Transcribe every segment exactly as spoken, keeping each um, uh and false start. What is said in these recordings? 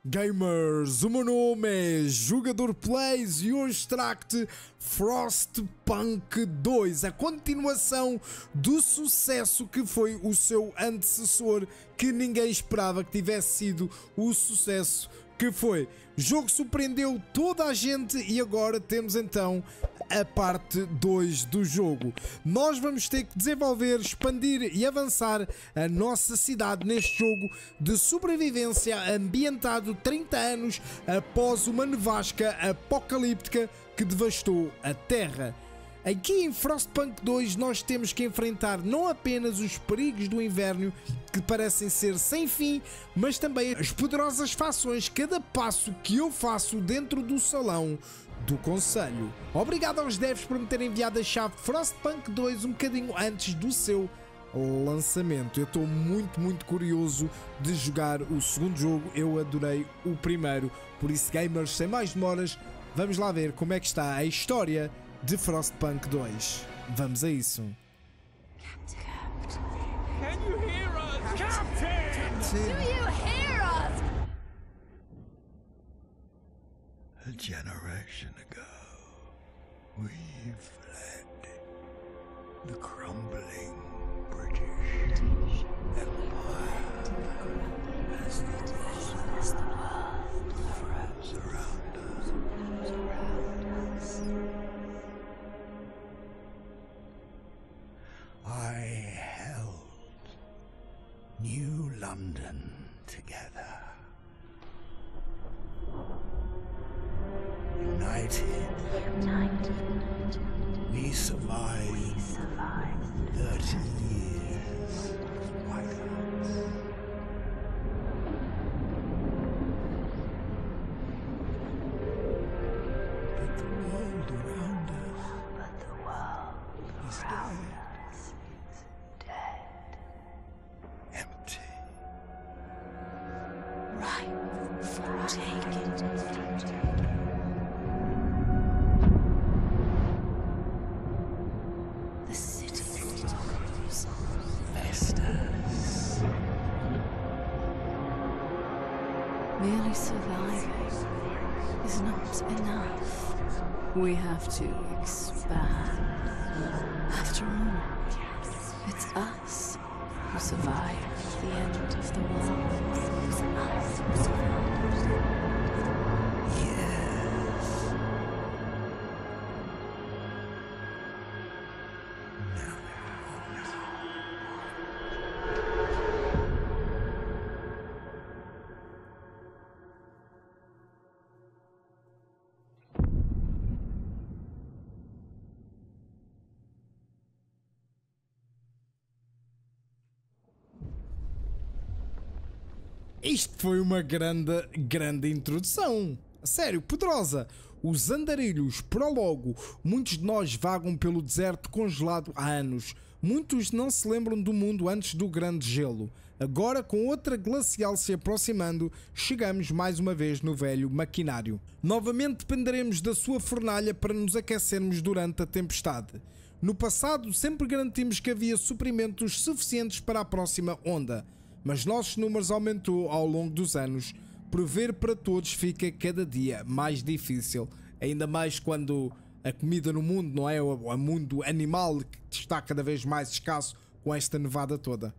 Gamers, o meu nome é Jogador Plays e hoje trago-te Frostpunk dois, a continuação do sucesso que foi o seu antecessor, que ninguém esperava que tivesse sido o sucesso que foi. O jogo surpreendeu toda a gente e agora temos então a parte dois do jogo. Nós vamos ter que desenvolver, expandir e avançar a nossa cidade neste jogo de sobrevivência ambientado trinta anos após uma nevasca apocalíptica que devastou a Terra. Aqui em Frostpunk dois nós temos que enfrentar não apenas os perigos do inverno, que parecem ser sem fim, mas também as poderosas fações cada passo que eu faço dentro do salão do Conselho. Obrigado aos devs por me terem enviado a chave Frostpunk dois um bocadinho antes do seu lançamento. Eu estou muito, muito curioso de jogar o segundo jogo. Eu adorei o primeiro, por isso, gamers, sem mais demoras, vamos lá ver como é que está a história de Frostpunk dois. Vamos a isso. Can you hear us? Captain! Do you hear us? A generation ago, we fled the crumbling British Empire as the world froze around us. I held New London together. United, United, we survived, we survived. thirty years of whiteouts. But the world around us But the world is around dead, us is dead. empty. Ripe for taking. The city grows. Festus. Merely surviving is not enough. We have to expand. After all, it's us who survived the end of the world. It's us who survived. Yes. Now, Isto foi uma grande, grande introdução. A sério, poderosa. Os andarilhos, prólogo. Muitos de nós vagam pelo deserto congelado há anos. Muitos não se lembram do mundo antes do grande gelo. Agora, com outra glacial se aproximando, chegamos mais uma vez no velho maquinário. Novamente dependeremos da sua fornalha para nos aquecermos durante a tempestade. No passado, sempre garantimos que havia suprimentos suficientes para a próxima onda. Mas nossos números aumentou ao longo dos anos. Prover para todos fica cada dia mais difícil. Ainda mais quando a comida no mundo, não é? O mundo animal que está cada vez mais escasso com esta nevada toda.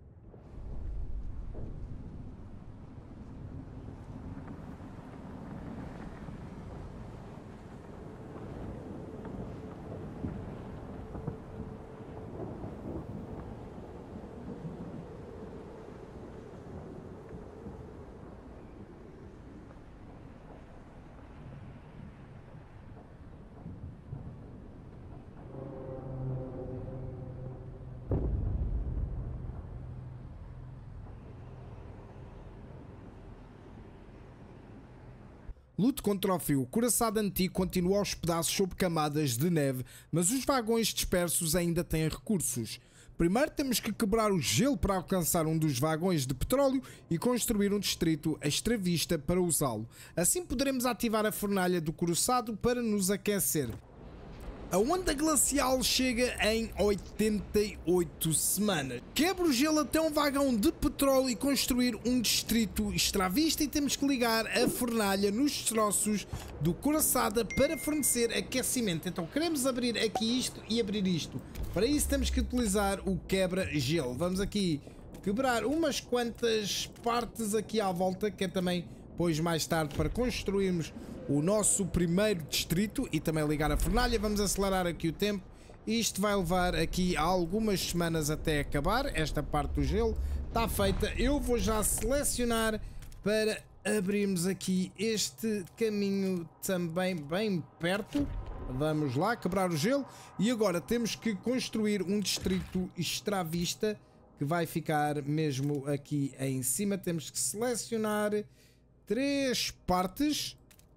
Lute contra o frio. O couraçado antigo continua aos pedaços sob camadas de neve, mas os vagões dispersos ainda têm recursos. Primeiro temos que quebrar o gelo para alcançar um dos vagões de petróleo e construir um distrito extra vista para usá-lo. Assim poderemos ativar a fornalha do couraçado para nos aquecer. A onda glacial chega em oitenta e oito semanas. Quebra o gelo até um vagão de petróleo e construir um distrito extravista, e temos que ligar a fornalha nos destroços do coraçada para fornecer aquecimento. Então queremos abrir aqui isto e abrir isto. Para isso temos que utilizar o quebra-gelo. Vamos aqui quebrar umas quantas partes aqui à volta, que é também depois mais tarde para construirmos o nosso primeiro distrito e também ligar a fornalha. Vamos acelerar aqui o tempo. Isto vai levar aqui algumas semanas até acabar. Esta parte do gelo está feita. Eu vou já selecionar para abrirmos aqui este caminho também bem perto. Vamos lá quebrar o gelo e agora temos que construir um distrito extravista que vai ficar mesmo aqui em cima. Temos que selecionar três partes.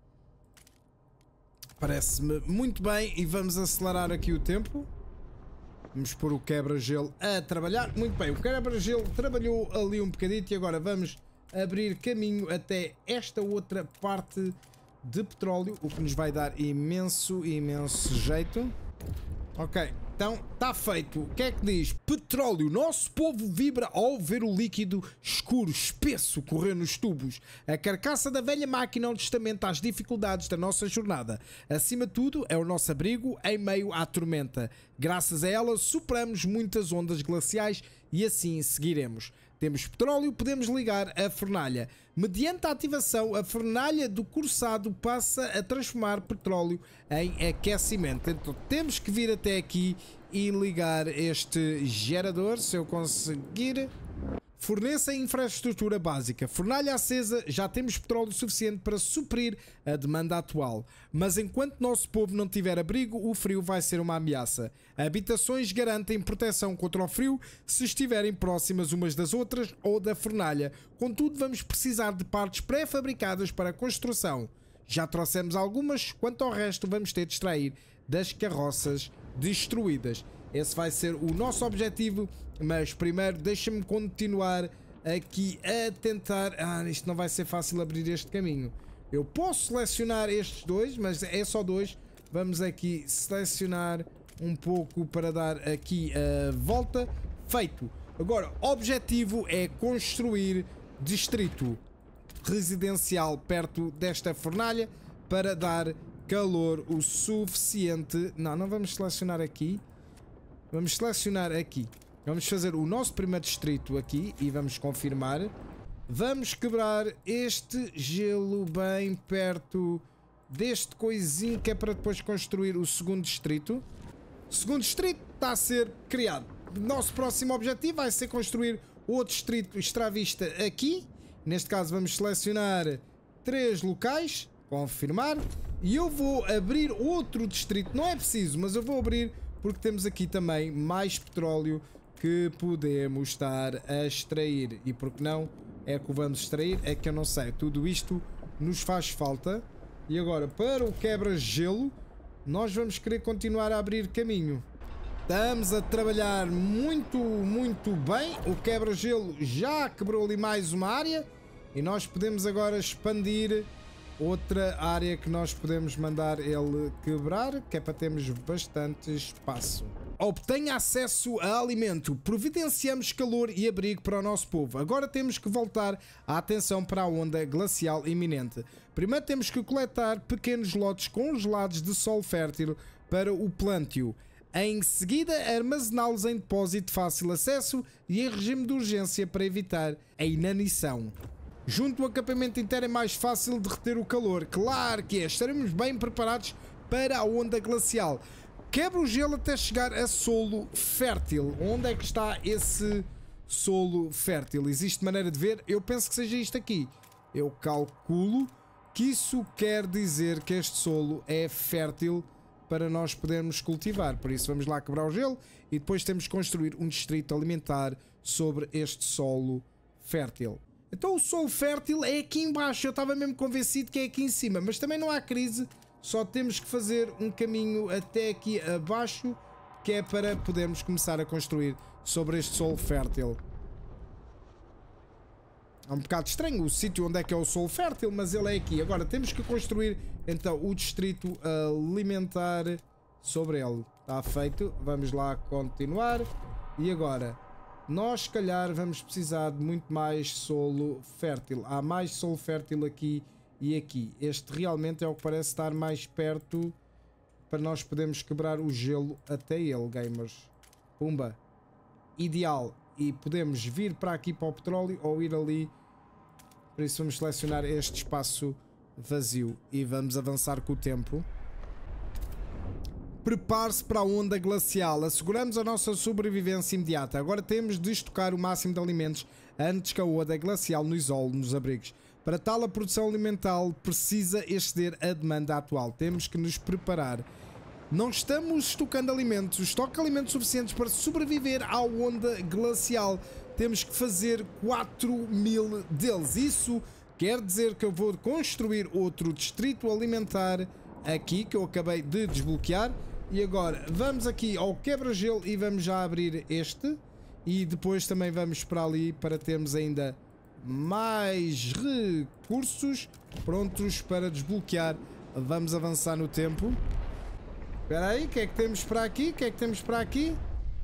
Parece-me muito bem e vamos acelerar aqui o tempo. Vamos pôr o quebra-gelo a trabalhar. Muito bem, o quebra-gelo trabalhou ali um bocadito e agora vamos abrir caminho até esta outra parte de petróleo, o que nos vai dar imenso, imenso jeito. Ok, então está feito. O que é que diz? Petróleo. Nosso povo vibra ao ver o líquido escuro, espesso, correr nos tubos. A carcaça da velha máquina é um testamento às dificuldades da nossa jornada. Acima de tudo, é o nosso abrigo em meio à tormenta. Graças a ela, superamos muitas ondas glaciais e assim seguiremos. Temos petróleo, podemos ligar a fornalha. Mediante a ativação, a fornalha do coraçado passa a transformar petróleo em aquecimento. Então temos que vir até aqui e ligar este gerador, se eu conseguir. Forneça a infraestrutura básica. Fornalha acesa, já temos petróleo suficiente para suprir a demanda atual. Mas enquanto nosso povo não tiver abrigo, o frio vai ser uma ameaça. Habitações garantem proteção contra o frio se estiverem próximas umas das outras ou da fornalha. Contudo, vamos precisar de partes pré-fabricadas para a construção. Já trouxemos algumas, quanto ao resto vamos ter de extrair das carroças destruídas. Esse vai ser o nosso objetivo, mas primeiro deixa-me continuar aqui a tentar... Ah, isto não vai ser fácil abrir este caminho. Eu posso selecionar estes dois, mas é só dois. Vamos aqui selecionar um pouco para dar aqui a volta. Feito. Agora, o objetivo é construir distrito residencial perto desta fornalha para dar calor o suficiente. Não, não vamos selecionar aqui. Vamos selecionar aqui. Vamos fazer o nosso primeiro distrito aqui e vamos confirmar. Vamos quebrar este gelo bem perto deste coisinho que é para depois construir o segundo distrito. O segundo distrito está a ser criado. Nosso próximo objetivo vai ser construir outro distrito extravista aqui. Neste caso vamos selecionar três locais. Confirmar. E eu vou abrir outro distrito. Não é preciso, mas eu vou abrir porque temos aqui também mais petróleo que podemos estar a extrair. E porque não é que o vamos extrair? É que eu não sei. Tudo isto nos faz falta. E agora, para o quebra-gelo, nós vamos querer continuar a abrir caminho. Estamos a trabalhar muito, muito bem. O quebra-gelo já quebrou ali mais uma área. E nós podemos agora expandir outra área que nós podemos mandar ele quebrar, que é para termos bastante espaço. Obtenha acesso a alimento. Providenciamos calor e abrigo para o nosso povo. Agora temos que voltar a atenção para a onda glacial iminente. Primeiro temos que coletar pequenos lotes congelados de solo fértil para o plantio. Em seguida, armazená-los em depósito de fácil acesso e em regime de urgência para evitar a inanição. Junto ao acampamento inteiro é mais fácil de reter o calor. Claro que é. Estaremos bem preparados para a onda glacial. Quebra o gelo até chegar a solo fértil. Onde é que está esse solo fértil? Existe maneira de ver? Eu penso que seja isto aqui. Eu calculo que isso quer dizer que este solo é fértil para nós podermos cultivar. Por isso vamos lá quebrar o gelo e depois temos que construir um distrito alimentar sobre este solo fértil. Então o solo fértil é aqui embaixo. Eu estava mesmo convencido que é aqui em cima, mas também não há crise. Só temos que fazer um caminho até aqui abaixo, que é para podermos começar a construir sobre este solo fértil. É um bocado estranho o sítio onde é que é o solo fértil, mas ele é aqui. Agora temos que construir então o distrito alimentar sobre ele. Está feito. Vamos lá continuar. E agora, nós se calhar vamos precisar de muito mais solo fértil. Há mais solo fértil aqui e aqui. Este realmente é o que parece estar mais perto para nós podermos quebrar o gelo até ele, gamers. Pumba. Ideal. E podemos vir para aqui para o petróleo ou ir ali. Por isso vamos selecionar este espaço vazio e vamos avançar com o tempo. Prepare-se para a onda glacial. Asseguramos a nossa sobrevivência imediata. Agora temos de estocar o máximo de alimentos antes que a onda glacial nos isole nos abrigos. Para tal, a produção alimentar precisa exceder a demanda atual. Temos que nos preparar. Não estamos estocando alimentos. Estoque alimentos suficientes para sobreviver à onda glacial. Temos que fazer quatro mil deles. Isso quer dizer que eu vou construir outro distrito alimentar aqui, que eu acabei de desbloquear. E agora vamos aqui ao quebra-gelo e vamos já abrir este. E depois também vamos para ali para termos ainda mais recursos prontos para desbloquear. Vamos avançar no tempo. Espera aí, o que é que temos para aqui? O que é que temos para aqui?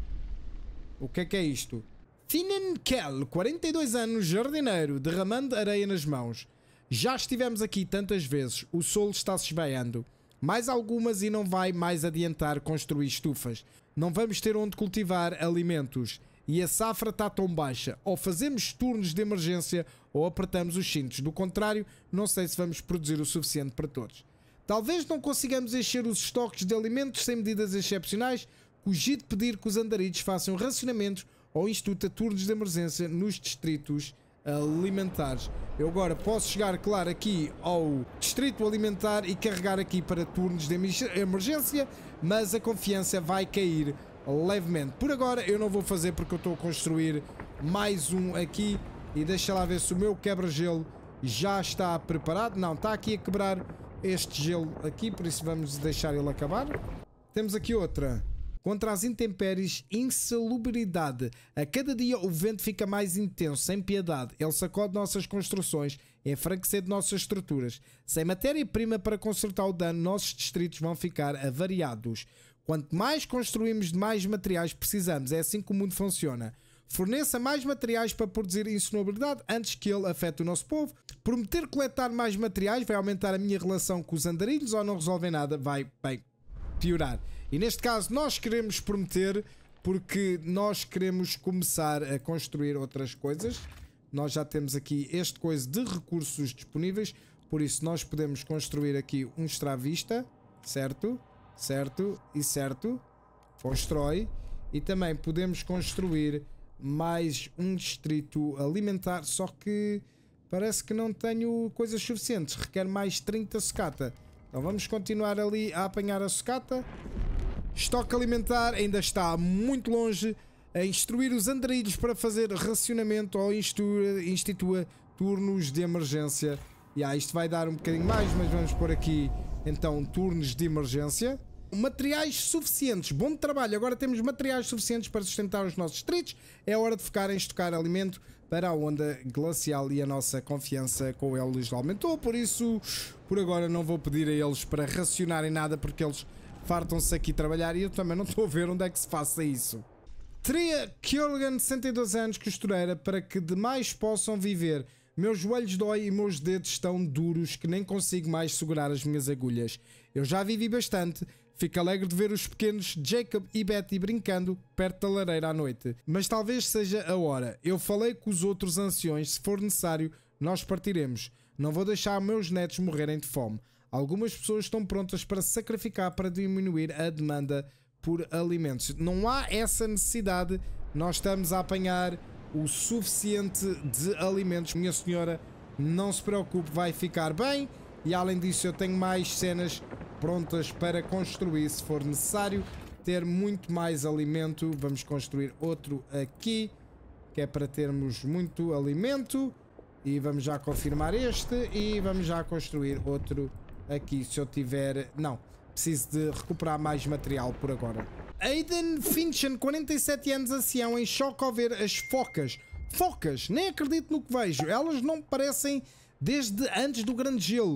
O que é que é isto? Finenkel, quarenta e dois anos, jardineiro, derramando areia nas mãos. Já estivemos aqui tantas vezes, o sol está se esvaiando. Mais algumas e não vai mais adiantar construir estufas. Não vamos ter onde cultivar alimentos. E a safra está tão baixa. Ou fazemos turnos de emergência ou apertamos os cintos. Do contrário, não sei se vamos produzir o suficiente para todos. Talvez não consigamos encher os estoques de alimentos sem medidas excepcionais. Cogite pedir que os andarilhos façam racionamentos ou instituta turnos de emergência nos distritos alimentares. Eu agora posso chegar, claro, aqui ao distrito alimentar e carregar aqui para turnos de emergência, mas a confiança vai cair levemente. Por agora eu não vou fazer porque eu estou a construir mais um aqui e deixa lá ver se o meu quebra-gelo já está preparado. Não, está aqui a quebrar este gelo aqui, por isso vamos deixar ele acabar. Temos aqui outra. Contra as intempéries, insalubridade. A cada dia o vento fica mais intenso, sem piedade. Ele sacode nossas construções, enfraquecendo nossas estruturas. Sem matéria-prima para consertar o dano, nossos distritos vão ficar avariados. Quanto mais construímos, de mais materiais precisamos. É assim que o mundo funciona. Forneça mais materiais para produzir insalubridade antes que ele afete o nosso povo. Prometer coletar mais materiais vai aumentar a minha relação com os andarilhos ou não resolver nada, vai, bem, piorar. E neste caso nós queremos prometer porque nós queremos começar a construir outras coisas. Nós já temos aqui este coisa de recursos disponíveis, por isso nós podemos construir aqui um extravista, certo? Certo e certo. Constrói. E também podemos construir mais um distrito alimentar, só que parece que não tenho coisas suficientes. Requer mais trinta sucata. Então vamos continuar ali a apanhar a sucata. Estoque alimentar ainda está muito longe. A instruir os andarilhos para fazer racionamento ou institua, institua turnos de emergência. E ah, isto vai dar um bocadinho mais, mas vamos pôr aqui então turnos de emergência. Materiais suficientes, bom trabalho. Agora temos materiais suficientes para sustentar os nossos distritos. É hora de focar em estocar alimento para a onda glacial e a nossa confiança com eles aumentou. Por isso, por agora não vou pedir a eles para racionarem nada porque eles fartam-se aqui trabalhar e eu também não estou a ver onde é que se faça isso. Tria Kjolgan, sessenta e dois anos, costureira, para que demais possam viver. Meus joelhos doem e meus dedos estão duros que nem consigo mais segurar as minhas agulhas. Eu já vivi bastante. Fico alegre de ver os pequenos Jacob e Betty brincando perto da lareira à noite. Mas talvez seja a hora. Eu falei com os outros anciões. Se for necessário, nós partiremos. Não vou deixar meus netos morrerem de fome. Algumas pessoas estão prontas para se sacrificar para diminuir a demanda por alimentos. Não há essa necessidade. Nós estamos a apanhar o suficiente de alimentos. Minha senhora, não se preocupe, vai ficar bem. E além disso eu tenho mais cenas prontas para construir se for necessário ter muito mais alimento. Vamos construir outro aqui, que é para termos muito alimento. E vamos já confirmar este e vamos já construir outro aqui se eu tiver... Não, preciso de recuperar mais material por agora. Aiden Finchen, quarenta e sete anos, ancião, em choque ao ver as focas. Focas, nem acredito no que vejo. Elas não parecem desde antes do grande gelo.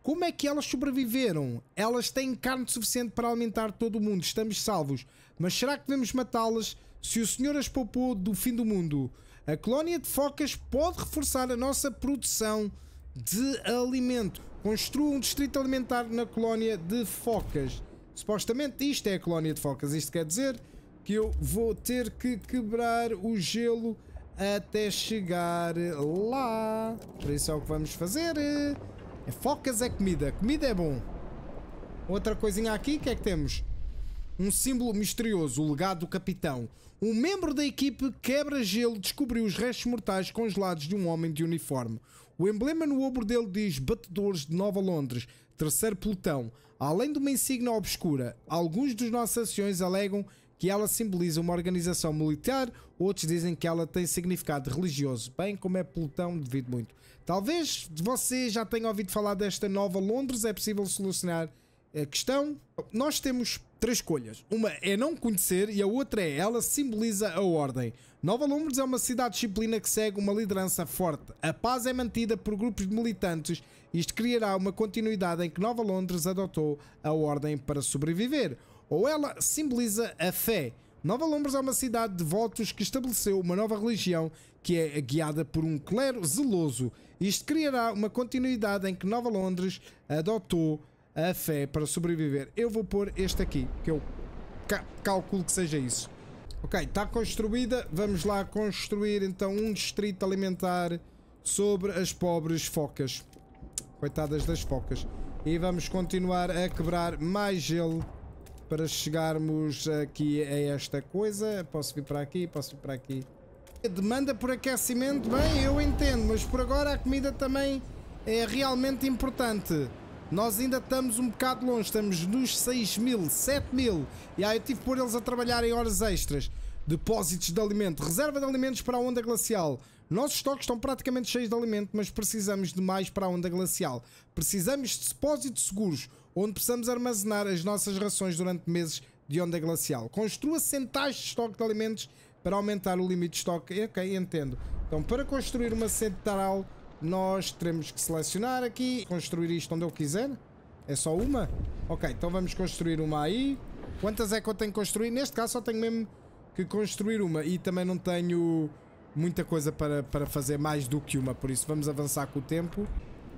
Como é que elas sobreviveram? Elas têm carne suficiente para alimentar todo o mundo, estamos salvos. Mas será que devemos matá-las se o Senhor as poupou do fim do mundo? A colónia de focas pode reforçar a nossa produção de alimento. Construa um distrito alimentar na colónia de focas. Supostamente isto é a colónia de focas. Isto quer dizer que eu vou ter que quebrar o gelo até chegar lá. Por isso é o que vamos fazer. Focas é comida. Comida é bom. Outra coisinha aqui, o que é que temos? Um símbolo misterioso, o legado do capitão. Um membro da equipe quebra-gelo descobriu os restos mortais congelados de um homem de uniforme. O emblema no ombro dele diz Batedores de Nova Londres, terceiro pelotão. Além de uma insígnia obscura, alguns dos nossos anciões alegam que ela simboliza uma organização militar, outros dizem que ela tem significado religioso. Bem, como é pelotão, devido muito. Talvez você já tenha ouvido falar desta Nova Londres, é possível solucionar a questão. Nós temos três escolhas. Uma é não conhecer e a outra é ela simboliza a ordem. Nova Londres é uma cidade disciplina que segue uma liderança forte. A paz é mantida por grupos de militantes. Isto criará uma continuidade em que Nova Londres adotou a ordem para sobreviver. Ou ela simboliza a fé. Nova Londres é uma cidade de devotos que estabeleceu uma nova religião que é guiada por um clero zeloso. Isto criará uma continuidade em que Nova Londres adotou a fé para sobreviver. Eu vou pôr este aqui, que eu ca calculo que seja isso. Ok, está construída. Vamos lá construir então um distrito alimentar sobre as pobres focas. Coitadas das focas. E vamos continuar a quebrar mais gelo para chegarmos aqui a esta coisa. Posso vir para aqui, posso vir para aqui. A demanda por aquecimento, bem, eu entendo, mas por agora a comida também é realmente importante. Nós ainda estamos um bocado longe, estamos nos seis mil, sete mil. E aí eu tive que pôr eles a trabalhar em horas extras. Depósitos de alimento, reserva de alimentos para a onda glacial. Nossos estoques estão praticamente cheios de alimento, mas precisamos de mais para a onda glacial. Precisamos de depósitos seguros, onde possamos armazenar as nossas rações durante meses de onda glacial. Construa centrais de estoque de alimentos para aumentar o limite de estoque. Ok, entendo. Então, para construir uma central, nós teremos que selecionar aqui, construir isto onde eu quiser. É só uma? Ok, então vamos construir uma aí. Quantas é que eu tenho que construir? Neste caso só tenho mesmo que construir uma e também não tenho muita coisa para, para fazer mais do que uma, por isso vamos avançar com o tempo.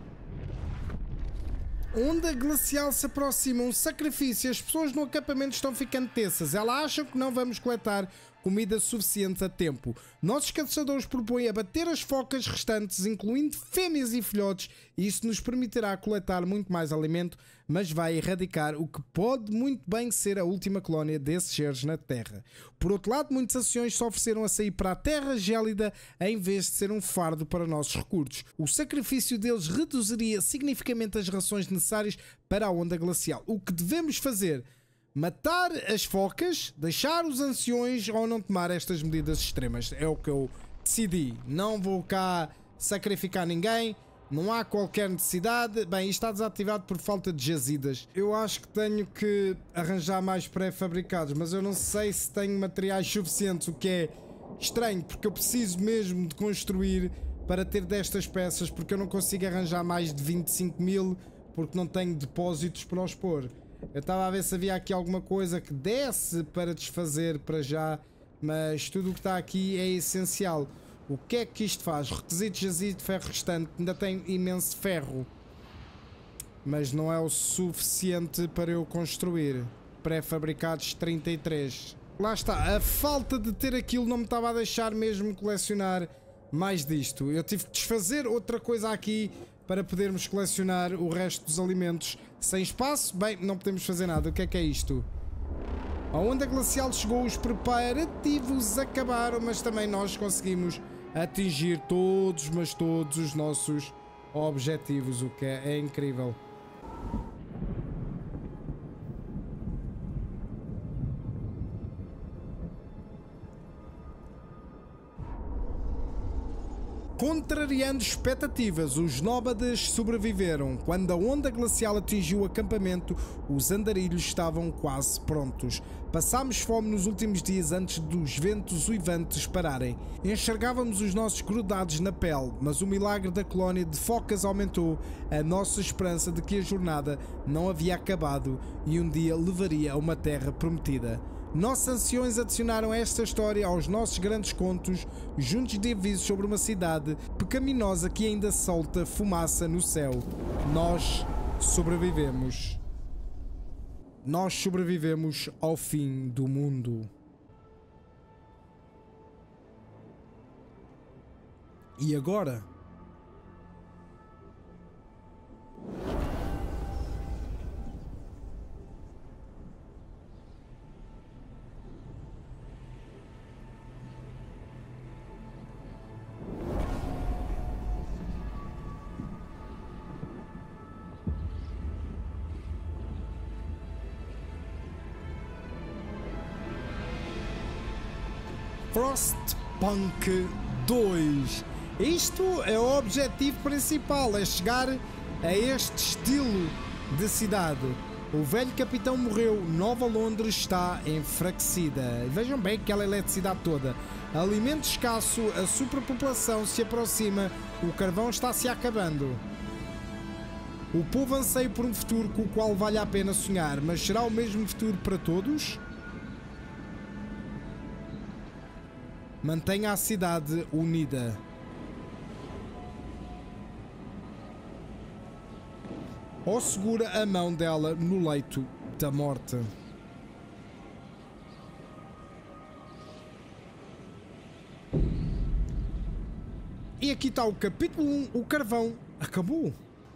Onda glacial se aproxima, um sacrifício. As pessoas no acampamento estão ficando tensas. Elas acham que não vamos coletar comida suficiente a tempo. Nossos caçadores propõem abater as focas restantes, incluindo fêmeas e filhotes, e isso nos permitirá coletar muito mais alimento, mas vai erradicar o que pode muito bem ser a última colónia desses seres na Terra. Por outro lado, muitos anciões se ofereceram a sair para a Terra gélida em vez de ser um fardo para nossos recursos. O sacrifício deles reduziria significativamente as rações necessárias para a onda glacial. O que devemos fazer? Matar as focas, deixar os anciões ou não tomar estas medidas extremas. É o que eu decidi. Não vou cá sacrificar ninguém. Não há qualquer necessidade. Bem, isto está desativado por falta de jazidas. Eu acho que tenho que arranjar mais pré-fabricados, mas eu não sei se tenho materiais suficientes, o que é estranho, porque eu preciso mesmo de construir para ter destas peças, porque eu não consigo arranjar mais de vinte e cinco mil, porque não tenho depósitos para os pôr. Eu estava a ver se havia aqui alguma coisa que desse para desfazer para já, mas tudo o que está aqui é essencial. O que é que isto faz? Requisitos jazido de ferro restante. Ainda tem imenso ferro, mas não é o suficiente para eu construir. Pré-fabricados trinta e três. Lá está, a falta de ter aquilo não me estava a deixar mesmo colecionar mais disto. Eu tive que desfazer outra coisa aqui para podermos colecionar o resto dos alimentos. Sem espaço, bem, não podemos fazer nada. O que é que é isto? A onda glacial chegou, os preparativos acabaram, mas também nós conseguimos atingir todos, mas todos os nossos objetivos, o que é, é incrível. Contrariando expectativas, os nómadas sobreviveram. Quando a onda glacial atingiu o acampamento, os andarilhos estavam quase prontos. Passámos fome nos últimos dias antes dos ventos uivantes pararem. Enxergávamos os nossos grudados na pele, mas o milagre da colónia de focas aumentou a nossa esperança de que a jornada não havia acabado e um dia levaria a uma terra prometida. Nossos anciões adicionaram esta história aos nossos grandes contos, juntos de avisos sobre uma cidade pecaminosa que ainda solta fumaça no céu. Nós sobrevivemos. Nós sobrevivemos ao fim do mundo. E agora? Frostpunk dois. Isto é o objetivo principal, é chegar a este estilo de cidade. O velho capitão morreu, Nova Londres está enfraquecida. Vejam bem aquela eletricidade toda. Alimento escasso, a superpopulação se aproxima, o carvão está-se acabando. O povo anseia por um futuro com o qual vale a pena sonhar, mas será o mesmo futuro para todos? Mantenha a cidade unida. Ou segura a mão dela no leito da morte. E aqui está o capítulo um, o carvão acabou.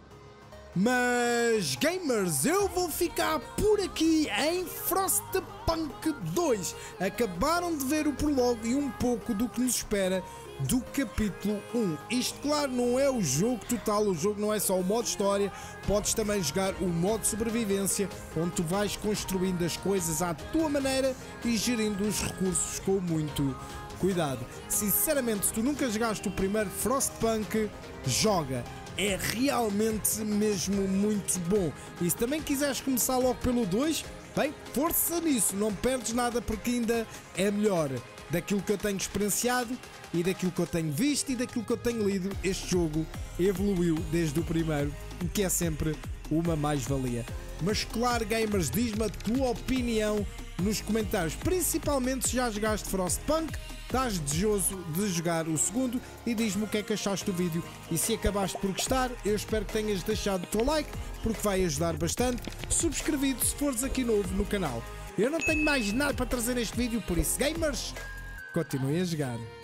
Mas, gamers, eu vou ficar por aqui em Frostpunk dois. Acabaram de ver o prologo e um pouco do que nos espera do capítulo um. Isto, claro, não é o jogo total, o jogo não é só o modo história, podes também jogar o modo sobrevivência, onde tu vais construindo as coisas à tua maneira e gerindo os recursos com muito cuidado. Sinceramente, se tu nunca jogaste o primeiro Frostpunk, joga. É realmente mesmo muito bom. E se também quiseres começar logo pelo dois, bem, força nisso, não perdes nada porque ainda é melhor. Daquilo que eu tenho experienciado e daquilo que eu tenho visto e daquilo que eu tenho lido, este jogo evoluiu desde o primeiro, o que é sempre uma mais-valia. Mas claro, gamers, diz-me a tua opinião nos comentários, principalmente se já jogaste Frostpunk, estás desejoso de jogar o segundo, e diz-me o que é que achaste do vídeo. E se acabaste por gostar, eu espero que tenhas deixado o teu like, porque vai ajudar bastante, subscrevido se fores aqui novo no canal. Eu não tenho mais nada para trazer neste vídeo, por isso, gamers, continuem a jogar.